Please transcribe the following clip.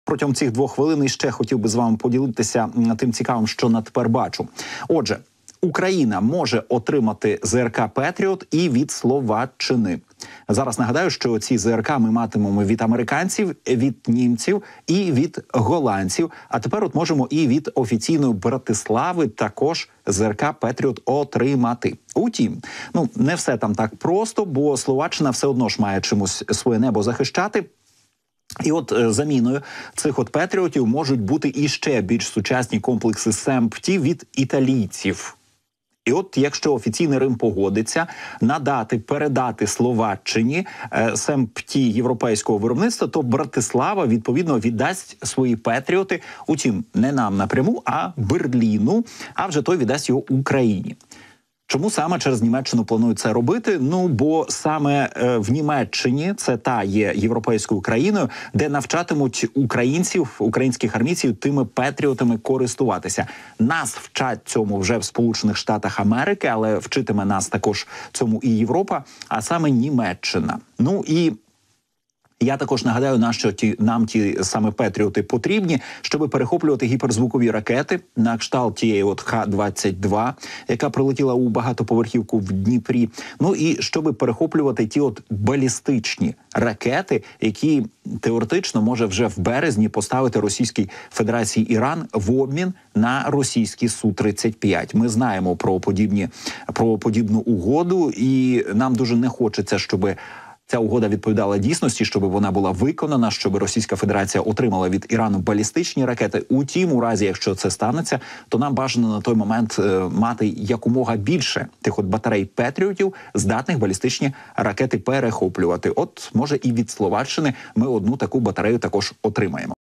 протягом цих 2 хвилин і ще хотів би з вами поділитися тим цікавим, що на тепер бачу. Отже, Україна може отримати ЗРК «Петріот» і від Словаччини. Зараз нагадаю, що ці ЗРК ми матимемо від американців, від німців і від голландців. А тепер от можемо і від офіційної Братислави також ЗРК «Петріот» отримати. Утім, не все там так просто, бо Словаччина все одно ж має чимось своє небо захищати. І от заміною цих от «Петріотів» можуть бути і ще більш сучасні комплекси СЕМ-ПТІ від італійців. І от якщо офіційний Рим погодиться передати Словаччині СЕМ-ПТІ європейського виробництва, то Братислава, відповідно, віддасть свої «Петріоти», утім, не нам напряму, а Берліну, а вже той віддасть його Україні. Чому саме через Німеччину планують це робити? Бо саме в Німеччині, це та є європейською країною, де навчатимуть українців, українських армійців тими «Петріотами» користуватися. Нас вчать цьому вже в Сполучених Штатах Америки, але вчитиме нас також цьому і Європа, а саме Німеччина. І я також нагадаю, нащо нам ті саме «Петріоти» потрібні, щоб перехоплювати гіперзвукові ракети на кшталт тієї от Х-22, яка прилетіла у багатоповерхівку в Дніпрі. І щоб перехоплювати ті от балістичні ракети, які теоретично може вже в березні поставити Російській Федерації Іран в обмін на російські Су-35. Ми знаємо про подібну угоду, і нам дуже не хочеться, щоб ця угода відповідала дійсності, щоб вона була виконана, щоб Російська Федерація отримала від Ірану балістичні ракети. Утім, у разі, якщо це станеться, то нам бажано на той момент мати якомога більше тих от батарей «Петріотів», здатних балістичні ракети перехоплювати. От, може, і від Словаччини ми одну таку батарею також отримаємо.